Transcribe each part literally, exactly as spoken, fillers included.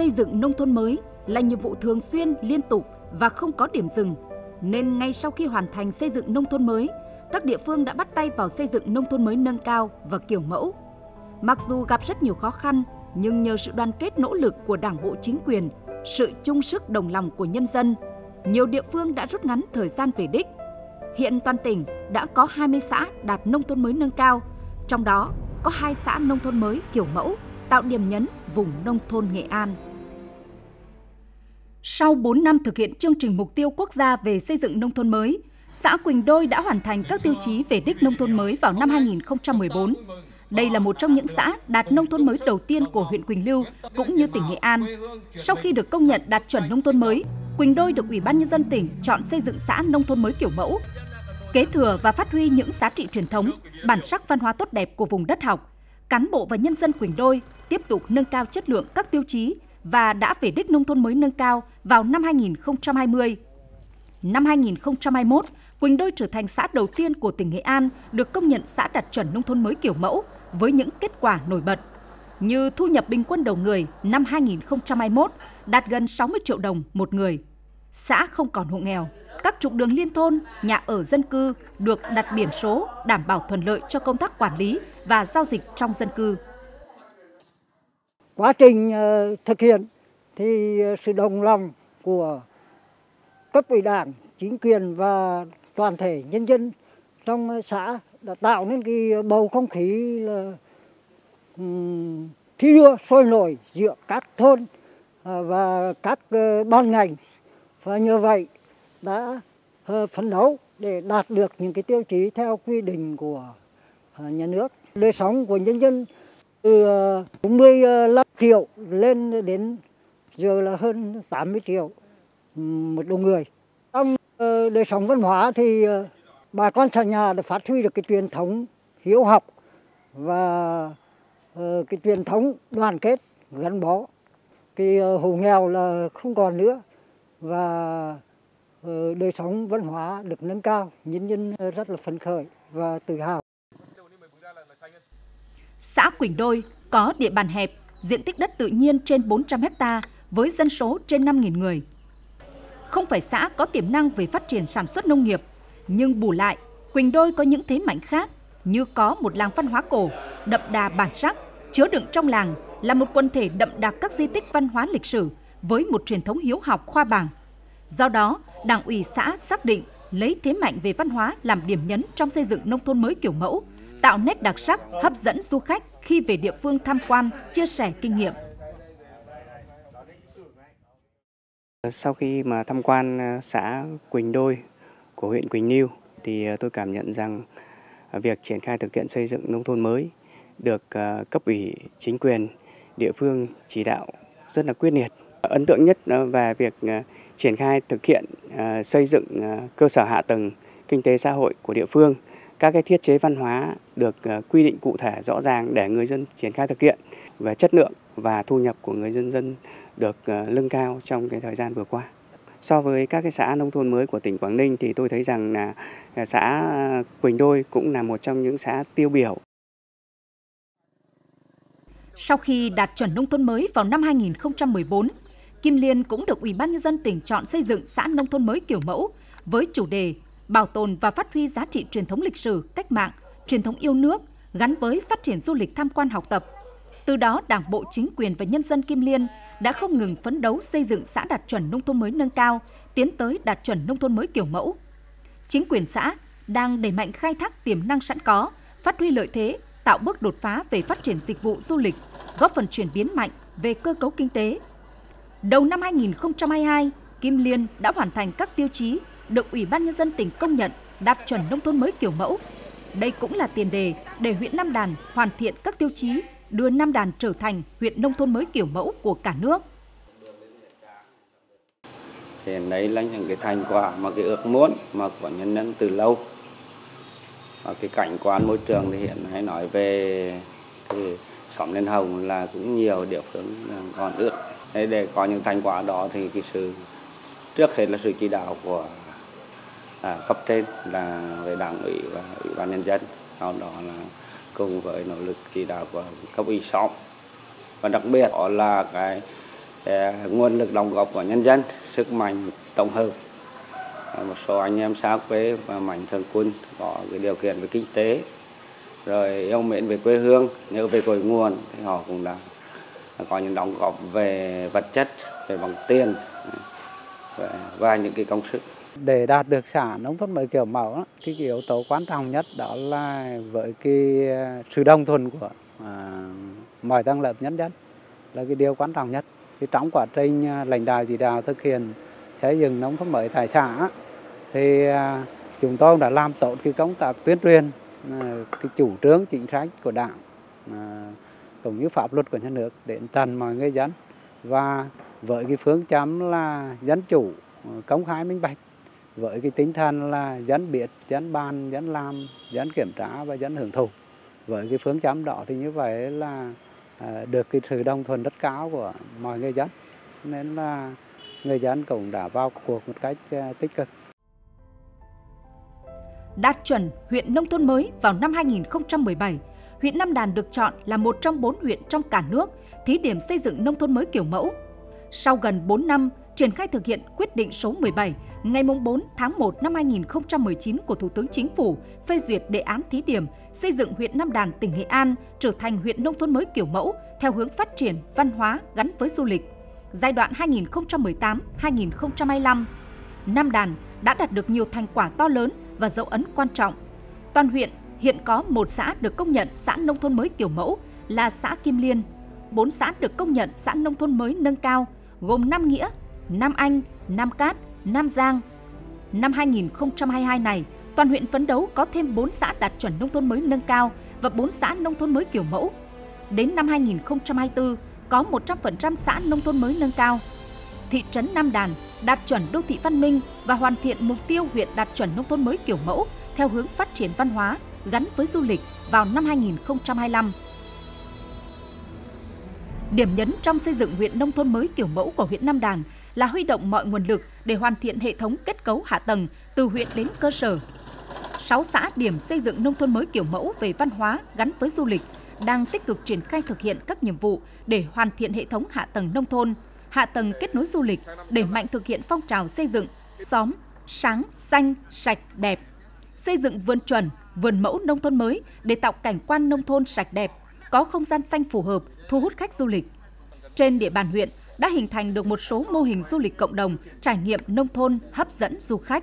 xây dựng nông thôn mới là nhiệm vụ thường xuyên, liên tục và không có điểm dừng. Nên ngay sau khi hoàn thành xây dựng nông thôn mới, các địa phương đã bắt tay vào xây dựng nông thôn mới nâng cao và kiểu mẫu. Mặc dù gặp rất nhiều khó khăn, nhưng nhờ sự đoàn kết nỗ lực của Đảng bộ chính quyền, sự chung sức đồng lòng của nhân dân, nhiều địa phương đã rút ngắn thời gian về đích. Hiện toàn tỉnh đã có hai mươi xã đạt nông thôn mới nâng cao, trong đó có hai xã nông thôn mới kiểu mẫu, tạo điểm nhấn vùng nông thôn Nghệ An. Sau bốn năm thực hiện chương trình mục tiêu quốc gia về xây dựng nông thôn mới, xã Quỳnh Đôi đã hoàn thành các tiêu chí về đích nông thôn mới vào năm hai nghìn không trăm mười bốn. Đây là một trong những xã đạt nông thôn mới đầu tiên của huyện Quỳnh Lưu cũng như tỉnh Nghệ An. Sau khi được công nhận đạt chuẩn nông thôn mới, Quỳnh Đôi được Ủy ban Nhân dân tỉnh chọn xây dựng xã nông thôn mới kiểu mẫu. Kế thừa và phát huy những giá trị truyền thống, bản sắc văn hóa tốt đẹp của vùng đất học, cán bộ và nhân dân Quỳnh Đôi tiếp tục nâng cao chất lượng các tiêu chí và đã về đích nông thôn mới nâng cao vào năm hai nghìn không trăm hai mươi. Năm hai nghìn không trăm hai mươi mốt, Quỳnh Đôi trở thành xã đầu tiên của tỉnh Nghệ An được công nhận xã đạt chuẩn nông thôn mới kiểu mẫu với những kết quả nổi bật như thu nhập bình quân đầu người năm hai nghìn không trăm hai mươi mốt đạt gần sáu mươi triệu đồng một người, xã không còn hộ nghèo, các trục đường liên thôn, nhà ở dân cư được đặt biển số đảm bảo thuận lợi cho công tác quản lý và giao dịch trong dân cư. Quá trình thực hiện thì sự đồng lòng của cấp ủy Đảng, chính quyền và toàn thể nhân dân trong xã đã tạo nên cái bầu không khí là um, thi đua sôi nổi giữa các thôn và các ban ngành, và như vậy đã phấn đấu để đạt được những cái tiêu chí theo quy định của nhà nước. Đời sống của nhân dân từ mười lăm triệu lên đến giờ là hơn tám mươi triệu một đầu người. Trong đời sống văn hóa thì bà con xã nhà đã phát huy được cái truyền thống hiếu học và cái truyền thống đoàn kết gắn bó. Cái hộ nghèo là không còn nữa và đời sống văn hóa được nâng cao, nhân dân rất là phấn khởi và tự hào. Xã Quỳnh Đôi có địa bàn hẹp, diện tích đất tự nhiên trên bốn trăm héc ta với dân số trên năm nghìn người. Không phải xã có tiềm năng về phát triển sản xuất nông nghiệp, nhưng bù lại, Quỳnh Đôi có những thế mạnh khác như có một làng văn hóa cổ, đậm đà bản sắc, chứa đựng trong làng là một quần thể đậm đặc các di tích văn hóa lịch sử với một truyền thống hiếu học khoa bảng. Do đó, Đảng ủy xã xác định lấy thế mạnh về văn hóa làm điểm nhấn trong xây dựng nông thôn mới kiểu mẫu, tạo nét đặc sắc, hấp dẫn du khách khi về địa phương tham quan, chia sẻ kinh nghiệm. Sau khi mà tham quan xã Quỳnh Đôi của huyện Quỳnh Lưu thì tôi cảm nhận rằng việc triển khai thực hiện xây dựng nông thôn mới được cấp ủy chính quyền địa phương chỉ đạo rất là quyết liệt. Ấn tượng nhất về việc triển khai thực hiện xây dựng cơ sở hạ tầng kinh tế xã hội của địa phương, các cái thiết chế văn hóa được quy định cụ thể rõ ràng để người dân triển khai thực hiện, về chất lượng và thu nhập của người dân dân được nâng cao trong cái thời gian vừa qua. So với các cái xã nông thôn mới của tỉnh Quảng Ninh thì tôi thấy rằng là xã Quỳnh Đôi cũng là một trong những xã tiêu biểu. Sau khi đạt chuẩn nông thôn mới vào năm hai nghìn không trăm mười bốn, Kim Liên cũng được Ủy ban Nhân dân tỉnh chọn xây dựng xã nông thôn mới kiểu mẫu với chủ đề bảo tồn và phát huy giá trị truyền thống lịch sử, cách mạng, truyền thống yêu nước gắn với phát triển du lịch tham quan học tập. Từ đó, Đảng bộ, chính quyền và nhân dân Kim Liên đã không ngừng phấn đấu xây dựng xã đạt chuẩn nông thôn mới nâng cao, tiến tới đạt chuẩn nông thôn mới kiểu mẫu. Chính quyền xã đang đẩy mạnh khai thác tiềm năng sẵn có, phát huy lợi thế, tạo bước đột phá về phát triển dịch vụ du lịch, góp phần chuyển biến mạnh về cơ cấu kinh tế. Đầu năm hai nghìn không trăm hai mươi hai, Kim Liên đã hoàn thành các tiêu chí được Ủy ban Nhân dân tỉnh công nhận đạt chuẩn nông thôn mới kiểu mẫu. Đây cũng là tiền đề để huyện Nam Đàn hoàn thiện các tiêu chí đưa Nam Đàn trở thành huyện nông thôn mới kiểu mẫu của cả nước. Thì đấy là những cái thành quả mà cái ước muốn mà của nhân dân từ lâu. Và cái cảnh quan môi trường thì hiện nay nói về thì xóm Liên Hồng là cũng nhiều địa phương còn ước. Thế để có những thành quả đó thì cái sự trước hết là sự chỉ đạo của à, cấp trên là về Đảng ủy và Ủy ban Nhân dân, sau đó là cùng với nỗ lực chỉ đạo của cấp ủy xóm, và đặc biệt đó là cái nguồn lực đóng góp của nhân dân, sức mạnh tổng hợp. Một số anh em xã quê và mạnh thường quân có cái điều kiện về kinh tế, rồi yêu mến về quê hương, nhớ về cội nguồn, thì họ cũng đã có những đóng góp về vật chất, về bằng tiền và, và những cái công sức. Để đạt được xã nông thôn mới kiểu mẫu, cái yếu tố quan trọng nhất đó là với cái sự đồng thuận của à, mọi tầng lớp nhân dân là cái điều quan trọng nhất. Thì trong quá trình lãnh đạo chỉ đạo thực hiện xây dựng nông thôn mới tại xã thì à, chúng tôi đã làm tốt cái công tác tuyên truyền à, cái chủ trương chính sách của Đảng à, cũng như pháp luật của nhà nước đến tận mọi người dân, và với cái phương châm là dân chủ, công khai, minh bạch, với cái tinh thần là dân biết, dân bàn, dân làm, dân kiểm tra và dân hưởng thụ. Với cái phương châm đó thì như vậy là à, được cái sự đồng thuận rất cao của mọi người dân, nên là người dân cũng đã vào cuộc một cách à, tích cực. Đạt chuẩn huyện nông thôn mới vào năm hai nghìn không trăm mười bảy, huyện Nam Đàn được chọn là một trong bốn huyện trong cả nước thí điểm xây dựng nông thôn mới kiểu mẫu. Sau gần bốn năm triển khai thực hiện quyết định số mười bảy ngày bốn tháng một năm hai nghìn không trăm mười chín của Thủ tướng Chính phủ phê duyệt đề án thí điểm xây dựng huyện Nam Đàn, tỉnh Nghệ An trở thành huyện nông thôn mới kiểu mẫu theo hướng phát triển văn hóa gắn với du lịch. Giai đoạn hai nghìn không trăm mười tám đến hai nghìn không trăm hai mươi lăm, Nam Đàn đã đạt được nhiều thành quả to lớn và dấu ấn quan trọng. Toàn huyện hiện có một xã được công nhận xã nông thôn mới kiểu mẫu là xã Kim Liên, bốn xã được công nhận xã nông thôn mới nâng cao gồm Nam Nghĩa, Nam Anh, Nam Cát, Nam Giang. Năm hai nghìn không trăm hai mươi hai này, toàn huyện phấn đấu có thêm bốn xã đạt chuẩn nông thôn mới nâng cao và bốn xã nông thôn mới kiểu mẫu. Đến năm hai nghìn không trăm hai mươi tư, có một trăm phần trăm xã nông thôn mới nâng cao. Thị trấn Nam Đàn đạt chuẩn đô thị văn minh và hoàn thiện mục tiêu huyện đạt chuẩn nông thôn mới kiểu mẫu theo hướng phát triển văn hóa gắn với du lịch vào năm hai nghìn không trăm hai mươi lăm. Điểm nhấn trong xây dựng huyện nông thôn mới kiểu mẫu của huyện Nam Đàn là huy động mọi nguồn lực để hoàn thiện hệ thống kết cấu hạ tầng từ huyện đến cơ sở. Sáu xã điểm xây dựng nông thôn mới kiểu mẫu về văn hóa gắn với du lịch đang tích cực triển khai thực hiện các nhiệm vụ để hoàn thiện hệ thống hạ tầng nông thôn, hạ tầng kết nối du lịch, đẩy mạnh thực hiện phong trào xây dựng xóm sáng, xanh, sạch, đẹp, xây dựng vườn chuẩn, vườn mẫu nông thôn mới để tạo cảnh quan nông thôn sạch đẹp, có không gian xanh phù hợp, thu hút khách du lịch. Trên địa bàn huyện đã hình thành được một số mô hình du lịch cộng đồng, trải nghiệm nông thôn hấp dẫn du khách.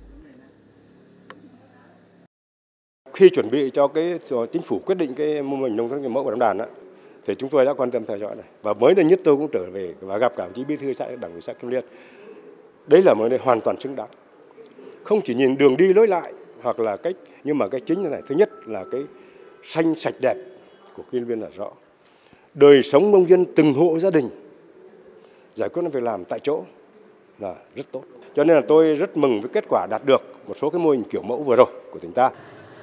Khi chuẩn bị cho cái chính phủ quyết định cái mô hình nông thôn kiểu mẫu của Nam Đàn á, thì chúng tôi đã quan tâm theo dõi này, và mới đây nhất tôi cũng trở về và gặp cả chí bí thư xã đảng ủy xã Kim Liên. Đấy là một nơi hoàn toàn xứng đáng. Không chỉ nhìn đường đi lối lại hoặc là cách, nhưng mà cái chính là này, thứ nhất là cái xanh sạch đẹp của Kim Liên là rõ. Đời sống nông dân từng hộ gia đình, giải quyết việc làm tại chỗ là rất tốt. Cho nên là tôi rất mừng với kết quả đạt được một số cái mô hình kiểu mẫu vừa rồi của tỉnh ta.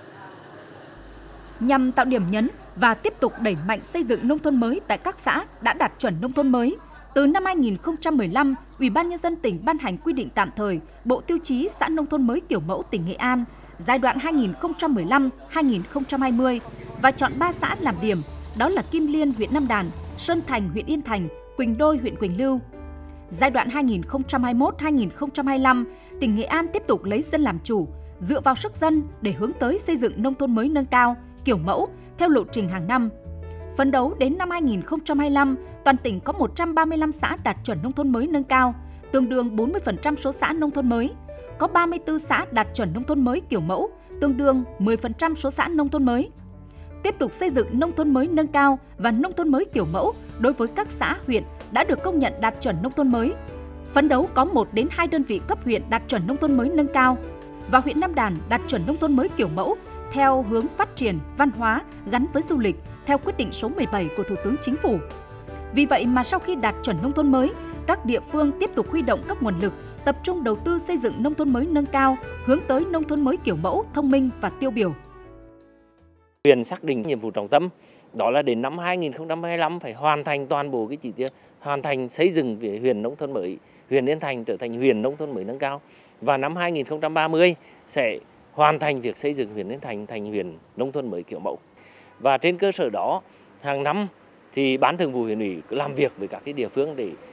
Nhằm tạo điểm nhấn và tiếp tục đẩy mạnh xây dựng nông thôn mới tại các xã đã đạt chuẩn nông thôn mới, từ năm hai nghìn không trăm mười lăm, Ủy ban Nhân dân tỉnh ban hành quy định tạm thời Bộ Tiêu chí xã nông thôn mới kiểu mẫu tỉnh Nghệ An giai đoạn hai nghìn không trăm mười lăm đến hai nghìn không trăm hai mươi và chọn ba xã làm điểm, đó là Kim Liên huyện Nam Đàn, Sơn Thành huyện Yên Thành, Quỳnh Đôi huyện Quỳnh Lưu. Giai đoạn hai nghìn không trăm hai mươi mốt đến hai nghìn không trăm hai mươi lăm, tỉnh Nghệ An tiếp tục lấy dân làm chủ, dựa vào sức dân để hướng tới xây dựng nông thôn mới nâng cao, kiểu mẫu theo lộ trình hàng năm. Phấn đấu đến năm hai nghìn không trăm hai mươi lăm, toàn tỉnh có một trăm ba mươi lăm xã đạt chuẩn nông thôn mới nâng cao, tương đương bốn mươi phần trăm số xã nông thôn mới. Có ba mươi tư xã đạt chuẩn nông thôn mới kiểu mẫu, tương đương mười phần trăm số xã nông thôn mới. Tiếp tục xây dựng nông thôn mới nâng cao và nông thôn mới kiểu mẫu đối với các xã, huyện đã được công nhận đạt chuẩn nông thôn mới. Phấn đấu có một đến hai đơn vị cấp huyện đạt chuẩn nông thôn mới nâng cao và huyện Nam Đàn đạt chuẩn nông thôn mới kiểu mẫu theo hướng phát triển văn hóa gắn với du lịch theo quyết định số mười bảy của Thủ tướng Chính phủ. Vì vậy mà sau khi đạt chuẩn nông thôn mới, các địa phương tiếp tục huy động các nguồn lực, tập trung đầu tư xây dựng nông thôn mới nâng cao, hướng tới nông thôn mới kiểu mẫu, thông minh và tiêu biểu. Huyện xác định nhiệm vụ trọng tâm đó là đến năm hai nghìn không trăm hai mươi lăm phải hoàn thành toàn bộ cái chỉ tiêu, hoàn thành xây dựng về huyện nông thôn mới, huyện Yên Thành trở thành huyện nông thôn mới nâng cao, và năm hai nghìn không trăm ba mươi sẽ hoàn thành việc xây dựng huyện Yên Thành thành huyện nông thôn mới kiểu mẫu. Và trên cơ sở đó, hàng năm thì Ban Thường vụ huyện ủy làm việc với các cái địa phương để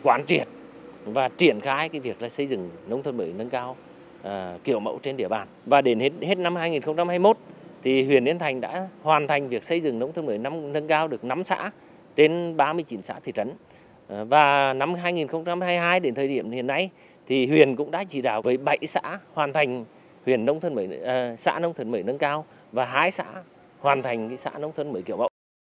quán triệt và triển khai cái việc là xây dựng nông thôn mới nâng cao à, kiểu mẫu trên địa bàn. Và đến hết hết năm hai nghìn không trăm hai mươi mốt thì huyện Yên Thành đã hoàn thành việc xây dựng nông thôn mới năm nâng cao được năm xã trên ba mươi chín xã thị trấn. À, và năm hai nghìn không trăm hai mươi hai đến thời điểm hiện nay thì huyện cũng đã chỉ đạo với bảy xã hoàn thành huyện nông thôn mới à, xã nông thôn mới nâng cao và hai xã hoàn thành cái xã nông thôn mới kiểu mẫu.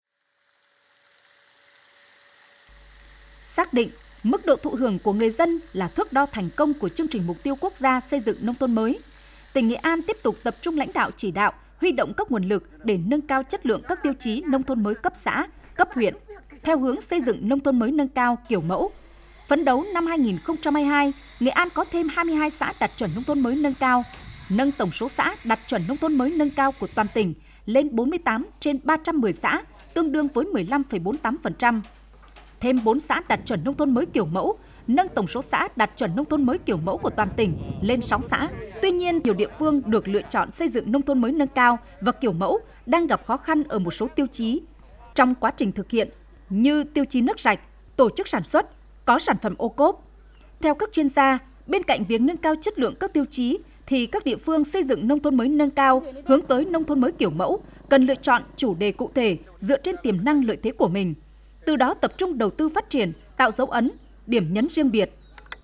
Xác định mức độ thụ hưởng của người dân là thước đo thành công của chương trình mục tiêu quốc gia xây dựng nông thôn mới. Tỉnh Nghệ An tiếp tục tập trung lãnh đạo chỉ đạo, huy động các nguồn lực để nâng cao chất lượng các tiêu chí nông thôn mới cấp xã, cấp huyện, theo hướng xây dựng nông thôn mới nâng cao kiểu mẫu. Phấn đấu năm hai nghìn không trăm hai mươi hai, Nghệ An có thêm hai mươi hai xã đạt chuẩn nông thôn mới nâng cao, nâng tổng số xã đạt chuẩn nông thôn mới nâng cao của toàn tỉnh lên bốn mươi tám trên ba trăm mười xã, tương đương với mười lăm phẩy bốn mươi tám phần trăm. Thêm bốn xã đạt chuẩn nông thôn mới kiểu mẫu, nâng tổng số xã đạt chuẩn nông thôn mới kiểu mẫu của toàn tỉnh lên sáu xã. Tuy nhiên, nhiều địa phương được lựa chọn xây dựng nông thôn mới nâng cao và kiểu mẫu đang gặp khó khăn ở một số tiêu chí. Trong quá trình thực hiện, như tiêu chí nước sạch, tổ chức sản xuất, có sản phẩm ô cốp. Theo các chuyên gia, bên cạnh việc nâng cao chất lượng các tiêu chí, thì các địa phương xây dựng nông thôn mới nâng cao, hướng tới nông thôn mới kiểu mẫu, cần lựa chọn chủ đề cụ thể dựa trên tiềm năng lợi thế của mình. Từ đó tập trung đầu tư phát triển, tạo dấu ấn, điểm nhấn riêng biệt.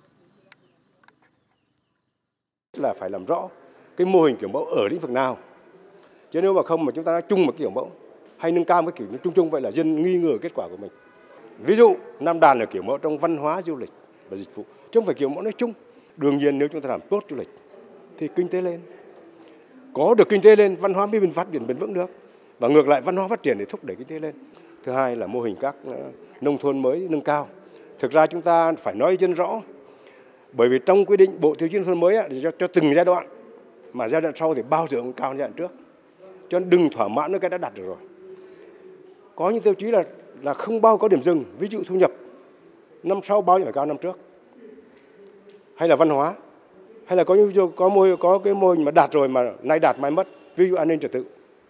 Là phải làm rõ cái mô hình kiểu mẫu ở lĩnh vực nào. Chứ nếu mà không mà chúng ta nói chung một kiểu mẫu hay nâng cao cái kiểu chung chung vậy là dân nghi ngờ kết quả của mình. Ví dụ Nam Đàn là kiểu mẫu trong văn hóa du lịch và dịch vụ, chứ không phải kiểu mẫu nói chung. Đương nhiên nếu chúng ta làm tốt du lịch thì kinh tế lên. Có được kinh tế lên, văn hóa mới phát triển bền vững được. Và ngược lại văn hóa phát triển để thúc đẩy kinh tế lên. Thứ hai là mô hình các nông thôn mới nâng cao. Thực ra chúng ta phải nói dân rõ, bởi vì trong quy định bộ tiêu chí nông thôn mới thì cho, cho từng giai đoạn, mà giai đoạn sau thì bao giờ cũng cao hơn giai đoạn trước. Cho nên đừng thỏa mãn với cái đã đặt được rồi. Có những tiêu chí là là không bao có điểm dừng, ví dụ thu nhập năm sau bao nhiêu phải cao năm trước, hay là văn hóa, hay là có những có mô có cái mô hình mà đạt rồi mà nay đạt mai mất, ví dụ an ninh trật tự.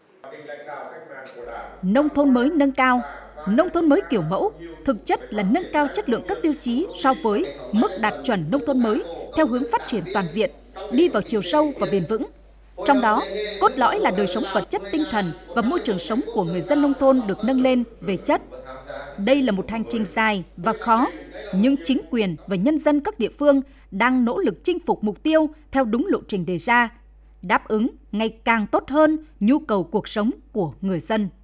Nông thôn mới nâng cao, nông thôn mới kiểu mẫu thực chất là nâng cao chất lượng các tiêu chí so với mức đạt chuẩn nông thôn mới theo hướng phát triển toàn diện, đi vào chiều sâu và bền vững. Trong đó, cốt lõi là đời sống vật chất tinh thần và môi trường sống của người dân nông thôn được nâng lên về chất. Đây là một hành trình dài và khó, nhưng chính quyền và nhân dân các địa phương đang nỗ lực chinh phục mục tiêu theo đúng lộ trình đề ra, đáp ứng ngày càng tốt hơn nhu cầu cuộc sống của người dân.